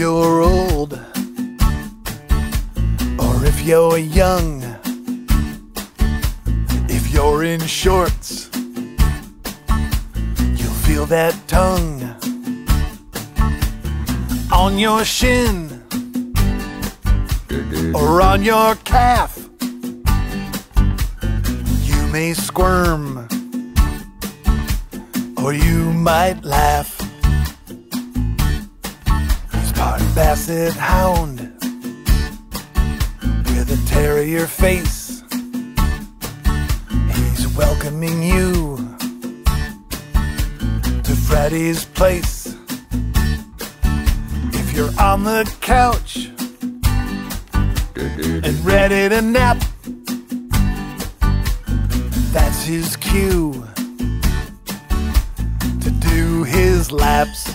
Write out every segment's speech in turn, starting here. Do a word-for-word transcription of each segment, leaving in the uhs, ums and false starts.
you're old or if you're young, if you're in shorts, you'll feel that tongue on your shin or on your calf. You may squirm or you might laugh. He's part basset hound with a terrier face. He's welcoming you to Freddy's place. If you're on the couch and ready to nap, that's his cue to do his laps.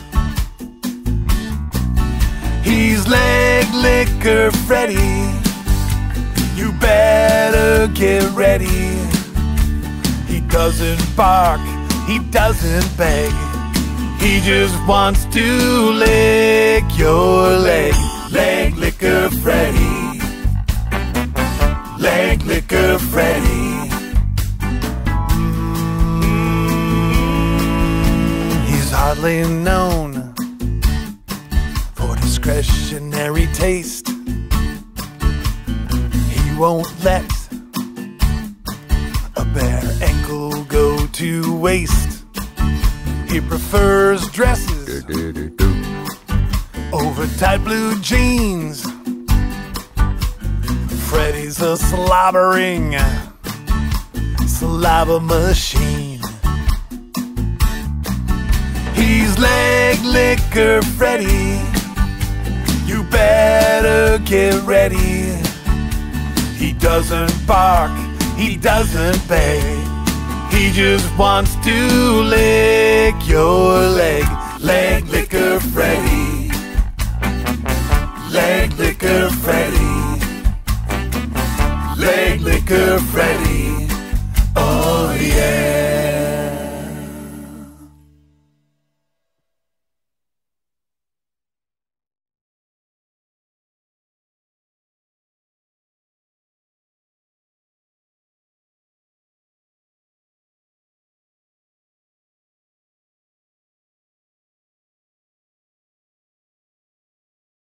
He's Leg Licker Freddy. You better get ready. He doesn't bark, he doesn't beg. He just wants to lick your leg. Leg Licker Freddy. Leg Licker Freddy. Mm, he's hardly known for discretionary taste. He won't let a bare ankle go to waste. He prefers dresses over tight blue jeans. Freddy's a slobbering saliva machine. He's Leg Licker Freddy. You better get ready. He doesn't bark, he doesn't beg. He just wants to lick your leg. Leg Licker Freddy. Leg Licker Freddy. Leg Licker Freddy.